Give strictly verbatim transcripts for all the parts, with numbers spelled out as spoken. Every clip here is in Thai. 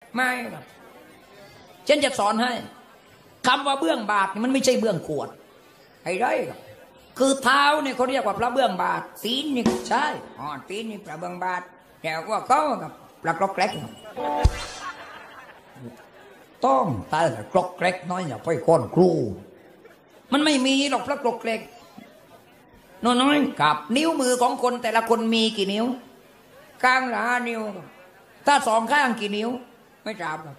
ไม่ครับฉันจะสอนให้คำว่าเบื้องบาทมันไม่ใช่เบื้องขวดไอ้ไรครับคือเท้าเนี่ยเขาเรียกว่าพระเบื้องบาทตีนนี่ใช่อ๋อตีนนี่พระเบื้องบาทแต่ว่าเขากับปลากรอกแกรกต้องตายแต่กรอกแกรกน้อยอย่าไปก้อนครูมันไม่มีหรอกพระกรอกแกรกน้อยๆกับนิ้วมือของคนแต่ละคนมีกี่นิ้วข้างละห้านิ้วถ้าสองข้างกี่นิ้วไม่ทราบครับ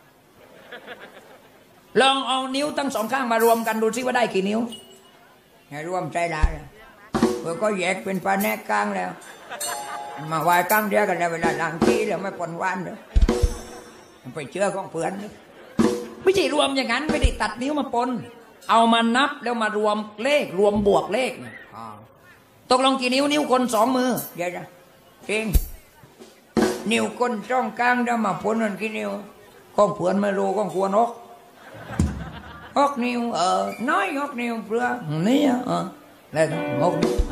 ลองเอานิ้วทั้งสองข้างมารวมกันดูซิว่าได้กี่นิ้วให้รวมใจละเพื่อก็แยกเป็นปลาแนกกลางแล้วมาวายกลางเดียวกันแล้วเวลาหลังที่แล้วไม่ปนวันเลยไปเชื่อของเพื่อนไม่ใช่รวมอย่างนั้นไม่ได้ตัดนิ้วมาปนเอามานับแล้วมารวมเลขรวมบวกเลขตกลงกี่นิ้วนิ้วคนสองมือเดี๋ยวนะจริงนิ้วคนจ้องกลางแล้วมาปนกันกี่นิ้วของเพื่อนไม่รู้ของควรนกหกนิ้วเออน้อยหกนิ้วเพื่อนี่เออแล้วหกนิ้ว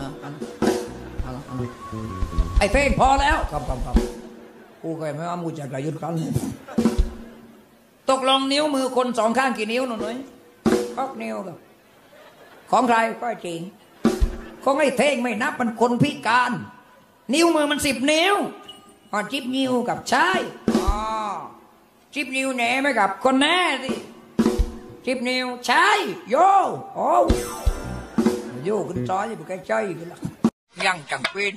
ไอ้เฟ้งพอแล้วครับครับครับกูเคยไม่ว่ามูจะกระยุดกันตกลงนิ้วมือคนสองข้างกี่นิ้วหนูน้อยหกนิ้วครับของใครก็จริงของไอ้เท่งไม่นับมันคนพิการนิ้วมือมันสิบนิ้วอ๋อจิบนิ้วกับใช่อ๋อจิบนิ้วแหน่ไหมกับคนแน่สิจิบนิ้วใช่โยโอ้โยขึ้นจอยอยู่ใกล้ใจกันละยังจังเป็น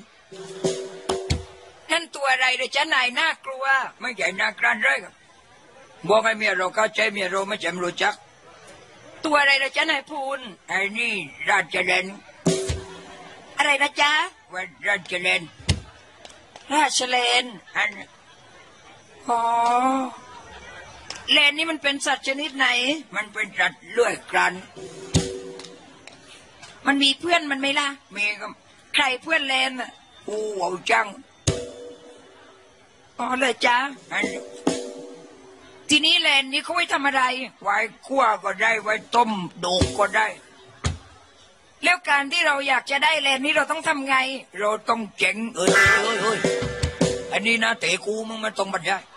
นั่นตัวอะไรเลยจ้านายน่ากลัวไม่ใช่น่ากลัวเลยครับบอกให้เมียเราเข้าใจเมียเราไม่จำรู้จักตัวอะไรเลยจ้านายพูนไอ้นี่ราชเลนอะไรนะจ๊ะว่าราชเลนราชเลนอันอ๋อเลนนี่มันเป็นสัตว์ชนิดไหนมันเป็นสัตว์เลื้อยคลานมันมีเพื่อนมันไหมล่ะมีก็ใครเพื่อนเลนอ่ะอู้เอาจังอ๋อเลยจ้ะทีนี้เลนนี่เขาไว้ทำอะไรไว้คั่วก็ได้ไว้ต้มโดกก็ได้แล้วการที่เราอยากจะได้เลนนี้เราต้องทำไงเราต้องเจ๋งเอ้ยเอ้ยเอ้ยอันนี้นะเตะกูมึงมันต้องบรรยาย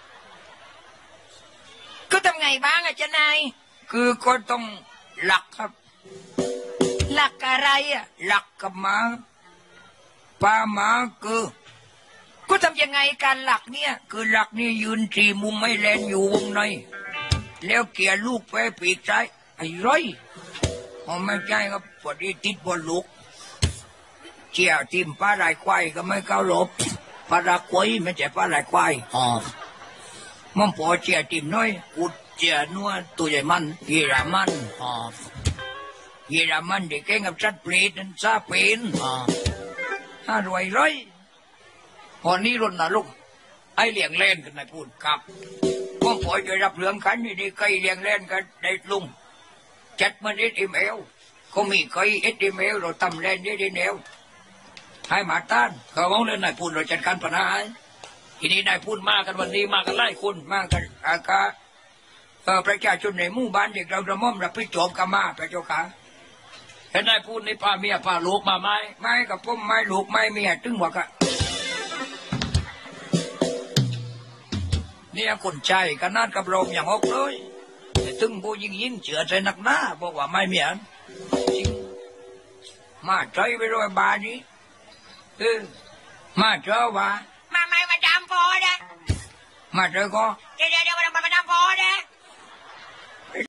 ก็ทำไงบ้างอะจ๊ะนายคือก็ต้องหลักครับหลักอะไรอะหลักกับหมาปลาหมาคือก็ทำยังไงการหลักเนี่ยคือหลักนี่ยืนสี่มุมไม่แลนอยู่วงในแล้วเกี่ยลูกไปปีกซ้ายไอ้ร้อยอ๋อไม่ใช่ครับพอดีติดบนลูกเจียทีมปลาไหลควายก็ไม่เข้าหลบปลาละควายไม่ใช่ปลาไหลควายอ๋อมันพอเจียทีมน้อยอุดเจียนัวตัวใหญ่มันยีรามันอ๋อยีรามันเด็กเก่งกับชัดเปรตนั่นซาเป็นอ๋อห้ารวยร้อยพอนี้รุ่นนะลูกไอเลี้ยงเล่นกันนายพูดครับพ่อพอจะรับเรื่องขันนี่ดีใครเลี้ยงเล่นกันได้ลุงจัดมันเอสเอ็มเอลเขามีใครเอสเอ็มเอลเราทำเล่นได้ดีแนวให้มาต้านเขาบอกเลยนายพูดเราจัดการปัญหาทีนี้นายพูดมากกันวันนี้มากันไล่คุณมากันอากาเออประชาชนในหมู่บ้านเด็กเราระม่อมรับผิดชอบกันมาพระเจ้าค่ะเห็นนายพูดในพาเมียพาลูกมาไหมไม่กับผมไม่ลูกไม่เมียตึงหัวกันเนี่ยคนใจขนาดกับเราอย่างออกเลยตึงโบยิงยิงเจือใจหนักหน้าบอกว่าไม่เมียนจริงมาใจไปโดยบานี้เออมาเจอว่ามาไม่มาจำพอนะมาเจอก็เดี๋ยวเดี๋ยว